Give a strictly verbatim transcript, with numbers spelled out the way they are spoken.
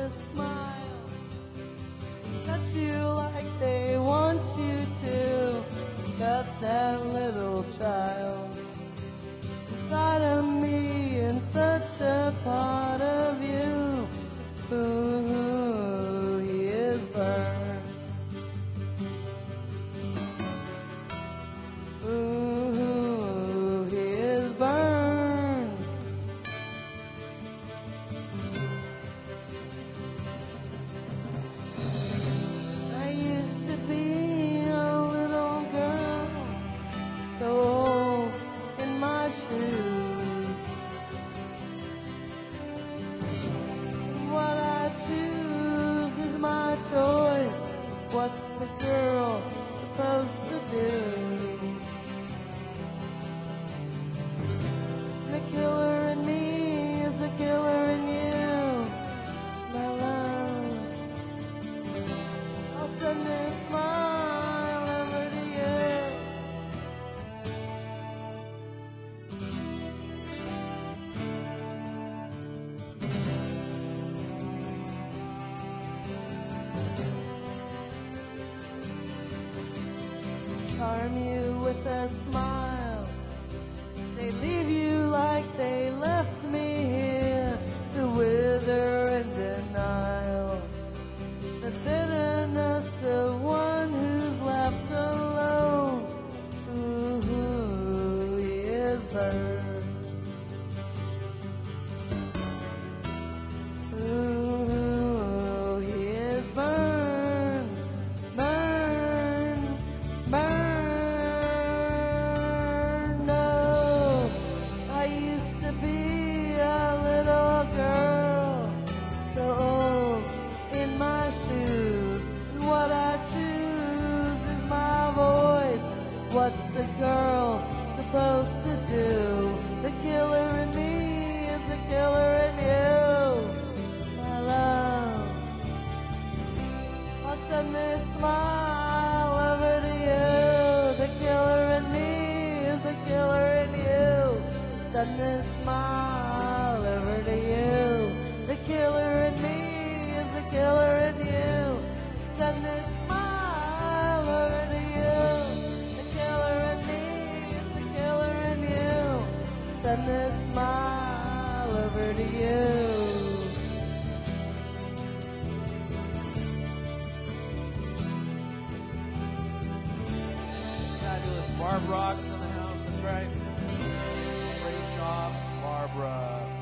a smile, touch you like they want you to, got that little child inside of me and such a part of you. Ooh, he is burned. Ooh, he is burned. I used to be a little girl, so old in my shoes. What I choose is my choice. What's a girl supposed to do? The killer in me is the killer in you, my love. I'll send this smile over to you. Charm you with a smile, they leave you like they left me here to wither in denial. The bitterness of one who's left alone. Ooh, he is burned. Ooh, he is burned, burned, burned. Oh, I used to be a little girl, so old in my shoes. And what I choose is my voice. What's a girl supposed to do? The killer in me is the killer in you, my love. I'll send this smile over to you. The killer in me is the killer in you. Send this smile over to you. The killer in me is the killer in you. Send this smile over to you. The killer in me is the killer in you. Send this smile over to you. Fabulous. Barbara Rocks in the house, that's right. Great job, Barbara.